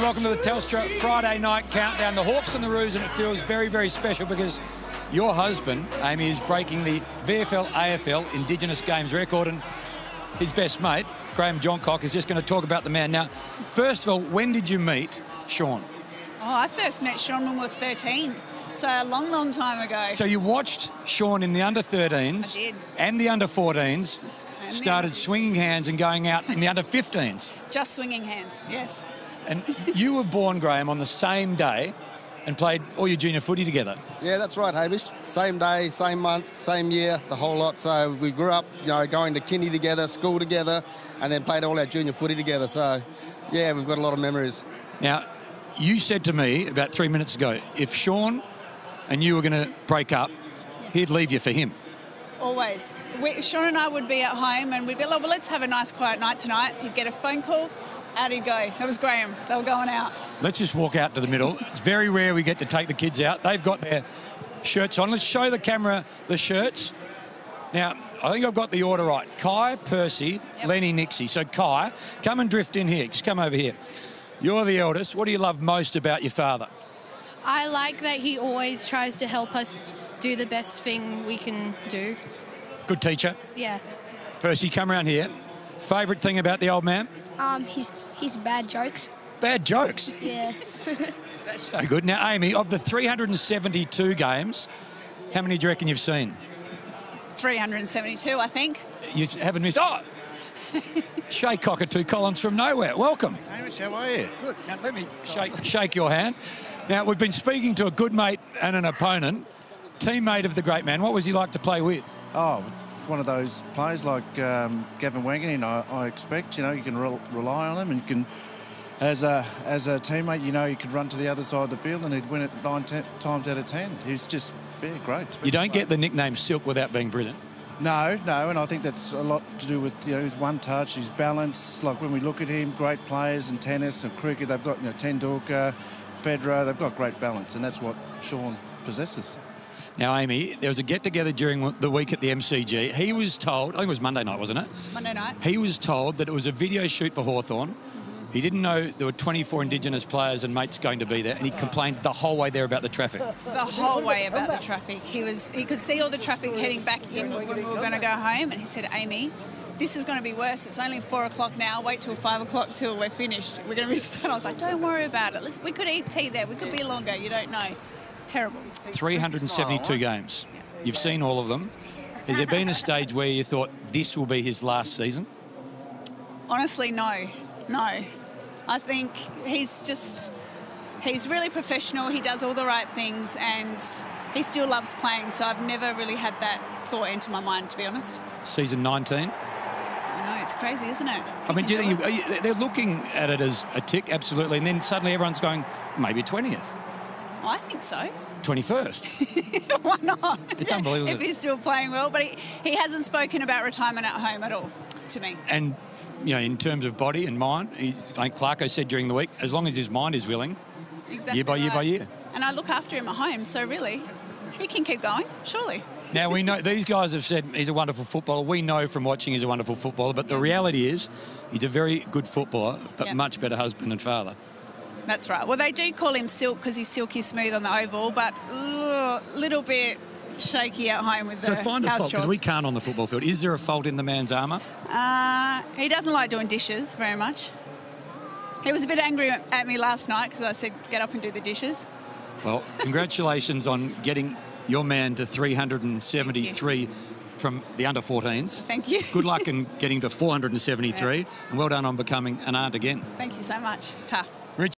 welcome to the Telstra Friday night countdown. The Hawks and the Roos, and it feels very, very special because your husband, Hame, is breaking the VFL AFL Indigenous Games record, and his best mate, Graham Johncock, is just going to talk about the man. Now, first of all, when did you meet Shaun? Oh, I first met Shaun when we were 13, so a long, long time ago. So you watched Shaun in the under-13s I did. And the under-14s, And started swinging hands and going out in the under-15s. Just swinging hands, yes. And you were born, Graham, on the same day and played all your junior footy together. Yeah, that's right, Hamish. Same day, same month, same year, the whole lot. So we grew up, going to kindy together, school together, and then played all our junior footy together. So, yeah, we've got a lot of memories. Now, you said to me about 3 minutes ago, if Shaun and you were going to break up, he'd leave you for him. Always. Shaun and I would be at home and we'd be like, well, let's have a nice quiet night tonight. He'd get a phone call, out he'd go. That was Graham. They were going out. Let's just walk out to the middle. It's very rare we get to take the kids out. They've got their shirts on. Let's show the camera the shirts. Now, I think I've got the order right. Kai, Percy, Yep. Lenny, Nixie. So, Kai, come and drift in here. Just come over here. You're the eldest. What do you love most about your father? I like that he always tries to help us do the best thing we can do. Good teacher. Yeah. Percy, come around here. Favourite thing about the old man? His bad jokes. Bad jokes. Yeah. That's so good. Now, Amy, of the 372 games, how many do you reckon you've seen? 372, I think. You haven't missed... Oh! Shay Cockatoo Collins from nowhere. Welcome. Hamish, how are you? Good. Now, let me shake your hand. Now, we've been speaking to a good mate and an opponent, teammate of the great man. What was he like to play with? Oh, it's one of those players like Gavin Wangan, I expect. You can rely on him, and you can, as a teammate, you could run to the other side of the field and he'd win it 9 times out of 10. He's just great. You don't get the nickname Silk without being brilliant. No, and I think that's a lot to do with his one touch, his balance. Like when we look at him, great players in tennis and cricket, they've got Tendulkar, Federer, they've got great balance, and that's what Shaun possesses. Now, Amy, there was a get-together during the week at the MCG. He was told, I think it was Monday night, wasn't it? Monday night. He was told that it was a video shoot for Hawthorn. He didn't know there were 24 Indigenous players and mates going to be there, and he complained the whole way there about the traffic. The whole way about the traffic. He could see all the traffic heading back in when we were going to go home, and he said, Amy, this is going to be worse. It's only 4 o'clock now. Wait till 5 o'clock till we're finished. We're going to miss it. I was like, don't worry about it. We could eat tea there. We could be longer. You don't know. Terrible. 372 games. You've seen all of them. Has there been a stage where you thought this will be his last season? Honestly, no. I think he's really professional. He does all the right things and he still loves playing. So I've never really had that thought into my mind, to be honest. Season 19? I know, it's crazy, isn't it? I mean, they're looking at it as a tick, absolutely, and then suddenly everyone's going, maybe 20th. Oh, I think so. 21st. Why not? It's unbelievable. If he's still playing well. But he hasn't spoken about retirement at home at all to me. And, in terms of body and mind, I think Clarko said during the week, as long as his mind is willing, Exactly year by year by year. And I look after him at home, so really, he can keep going, surely. Now, we know these guys have said he's a wonderful footballer. We know from watching he's a wonderful footballer, but the reality is he's a very good footballer, but much better husband and father. That's right. Well, they do call him Silk because he's silky smooth on the oval, but a little bit shaky at home with the So find a house fault, because chores. we can't on the football field. Is there a fault in the man's armour? He doesn't like doing dishes very much. He was a bit angry at me last night because I said, get up and do the dishes. Well, congratulations on getting your man to 373 from the under-14s. Thank you. Good luck in getting to 473, and well done on becoming an aunt again. Thank you so much. Ta.